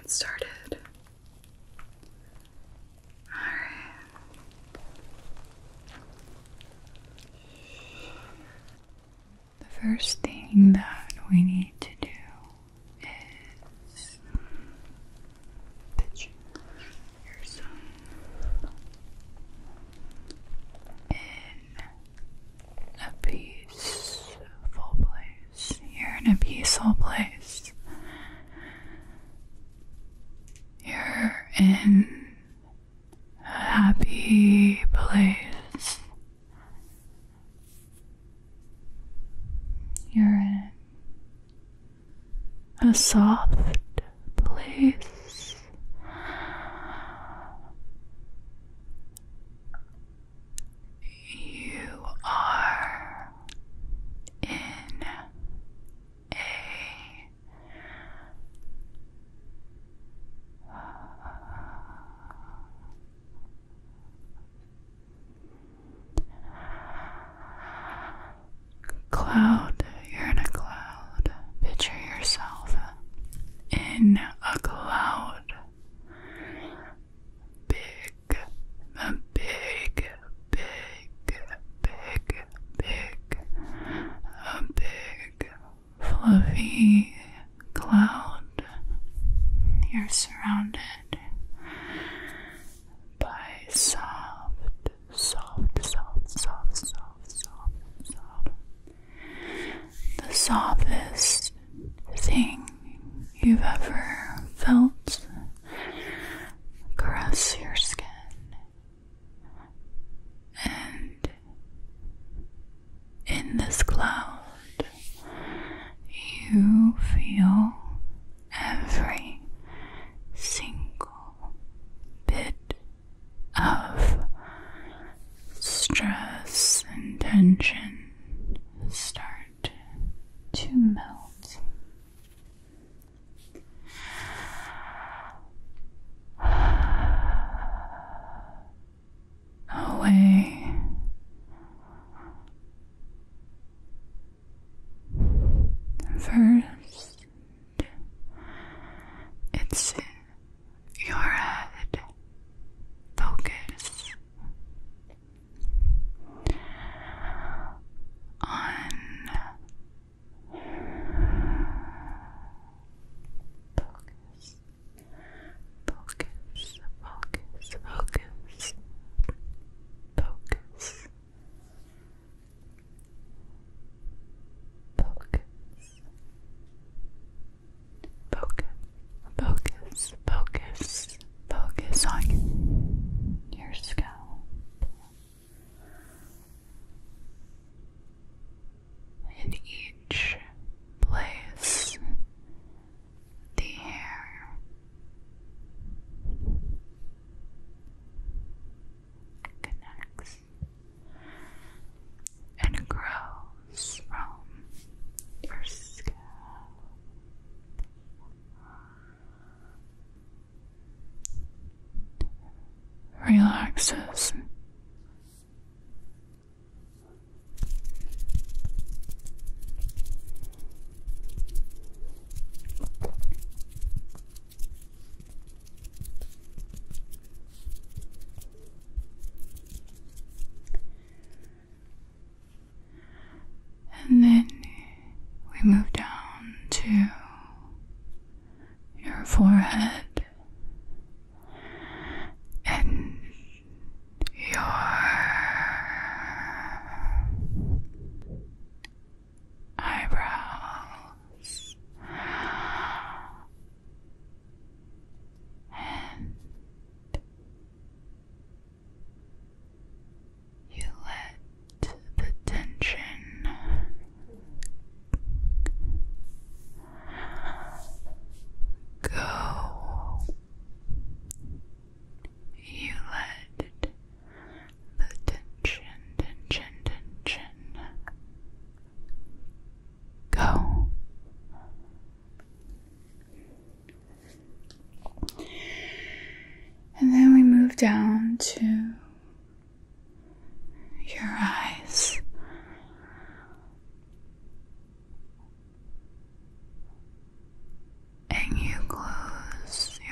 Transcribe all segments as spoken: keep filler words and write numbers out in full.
get started. Alright. The first thing that we need to do is picture yourself in a peaceful place. You're in a peaceful place. You're in a happy place. You're in a soft place. You are in a cloud. You're in a cloud. Picture yourself in a cloud. Big, a big, big, big, big, a big, fluffy cloud. You're surrounded by soft, soft, soft, soft, soft, soft, soft. The softest thing you've ever felt caress your skin, and in this cloud you feel every single bit of stress and tension start to melt. Away. First, it's your head. Focus on focus, focus, focus, focus, focus, focus, focus, focus, focus on your scalp. In each place, the hair connects and grows from your scalp. Relaxes. And then we move down to your forehead and your eyebrows, and you let the tension go. You let the tension, tension, tension go. And then we move down to your eyes. And you close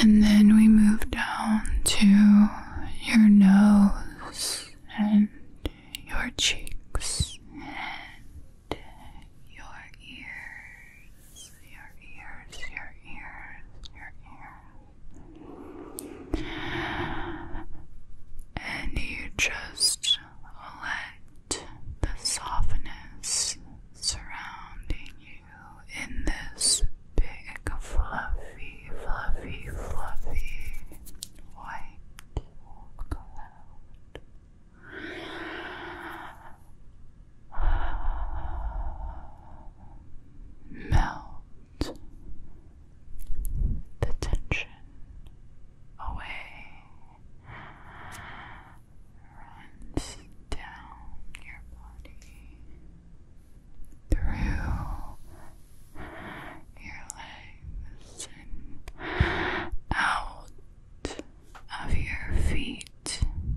And then we move down to your nose and your cheeks and your ears, your ears, your ears, your ears. And you just let the softness surrounding you in this big, fluffy, fluffy, fluffy white cloud melt the tension away, runs down your body, through your legs and out of your feet.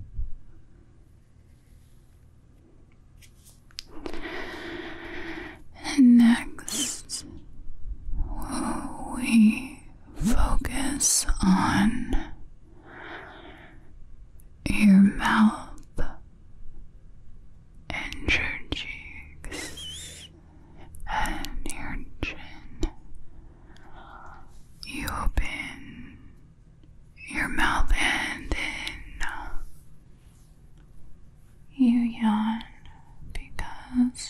And next, we focus on your mouth and your cheeks and your chin. You open your mouth and then you yawn because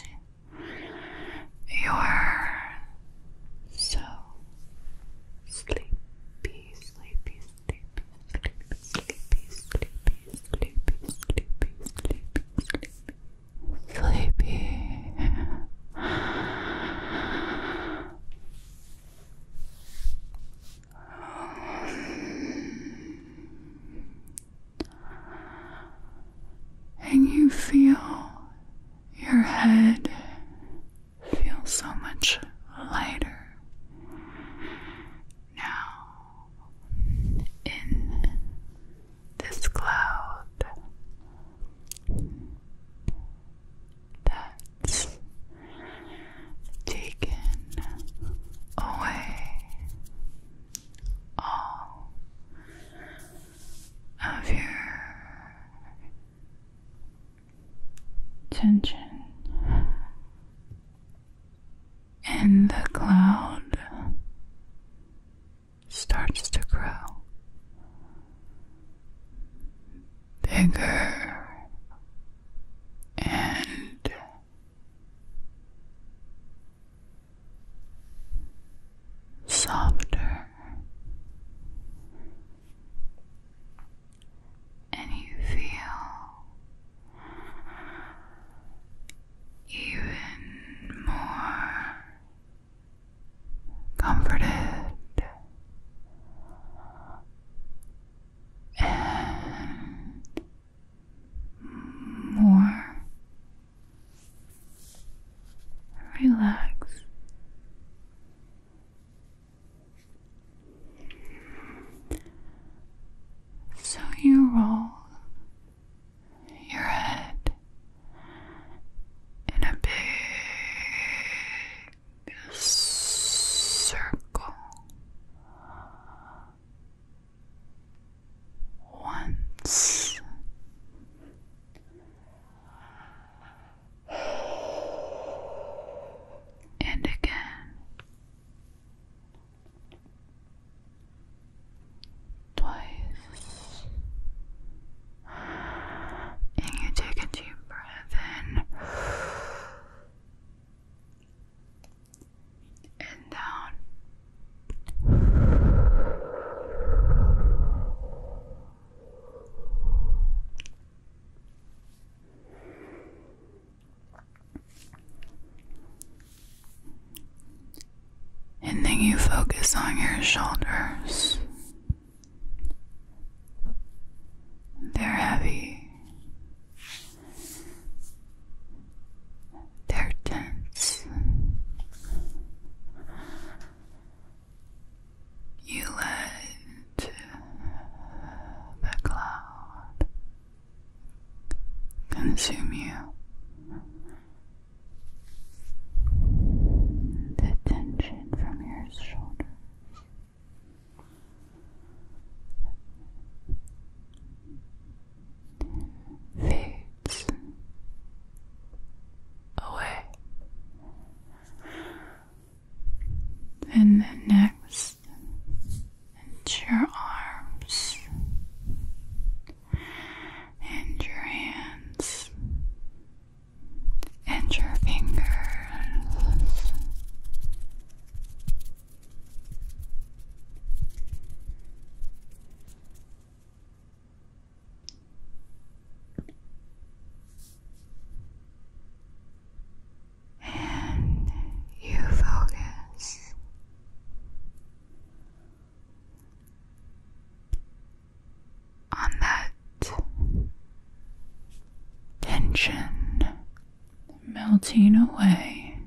you're so sleepy, sleepy, sleepy, sleepy, sleepy, sleepy, sleepy, sleepy, sleepy, sleepy. And you feel your head feel so much lighter now in this cloud that's taken away all of your tension. And the cloud starts to grow bigger and softer, and you feel even more comforted and more relaxed. So you roll your head in a big circle once, and again, twice, and you take a deep breath in and down. And then you focus on your shoulders. They're heavy. They're tense. You let the cloud consume you. The tension from your shoulders your arms and your hands and your fingers. And you focus on that tension melting away,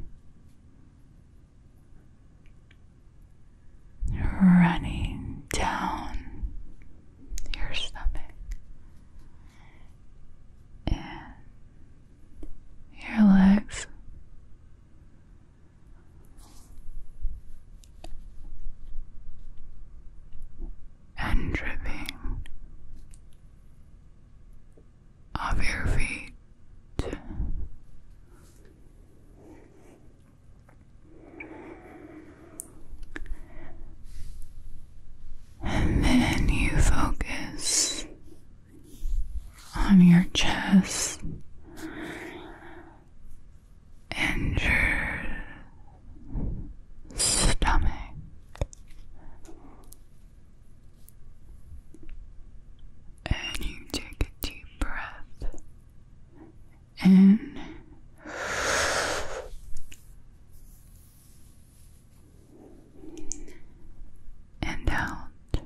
running down your stomach and your legs, and dripping off your feet. And then you focus on your chest and your stomach. And you take a deep breath in and out.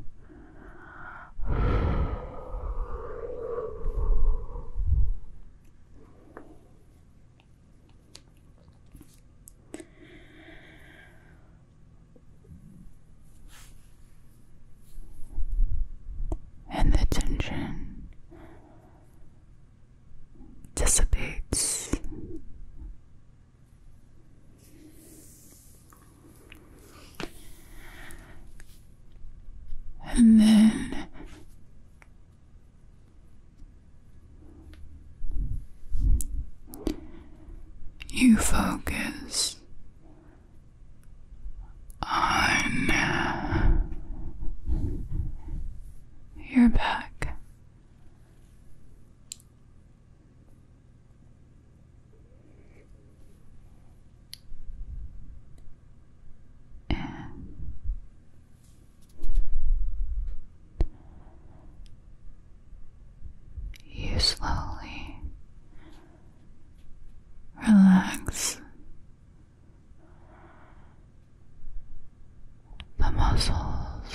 And the tension dissipates. And then you focus on your back. And you slowly relax the muscles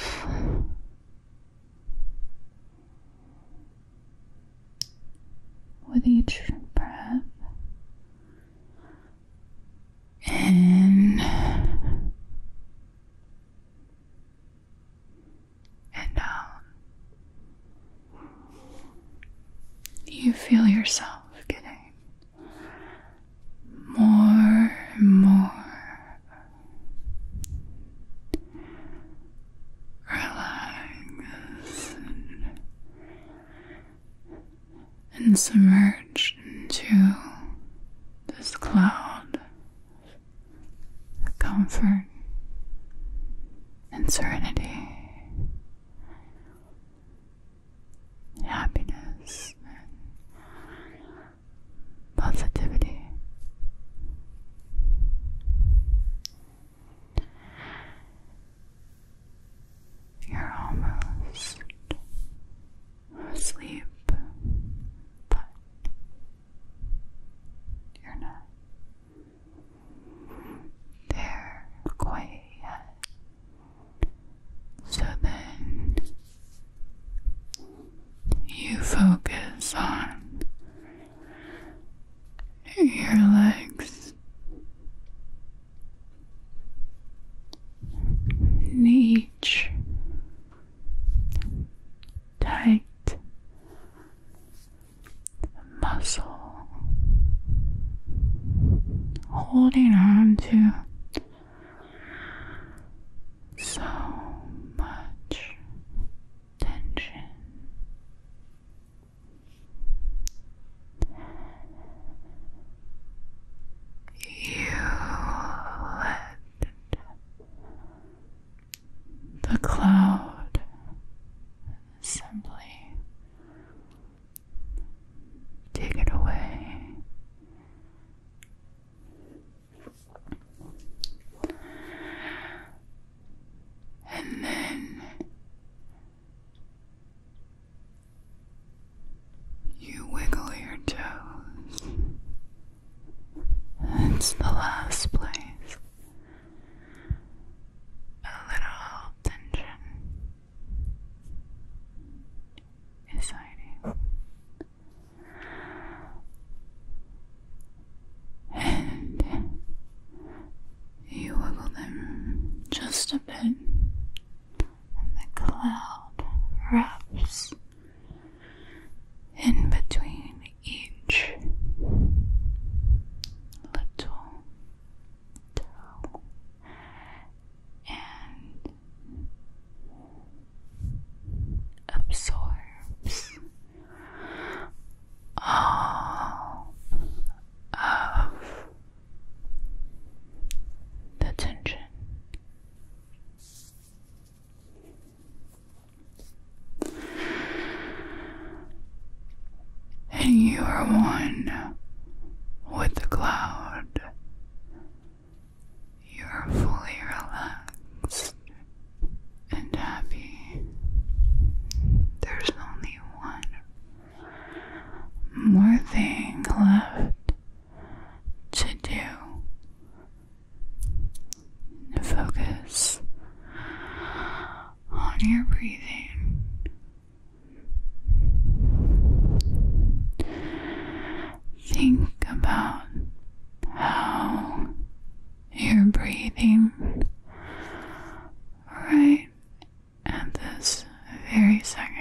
with each breath in and out. You feel yourself getting more and more relaxed and, and submerged into this cloud of comfort and serenity, happiness, and positivity. You're almost asleep, but you're not there quite yet. So then you focus on your legs, and each tight muscle holding on to so much tension cloud wraps in between each little toe and absorbs all of the tension. And you are one with the cloud. You are fully relaxed and happy. There's only one more thing left to do. Focus on your breathing. Think about how you're breathing right at this very second.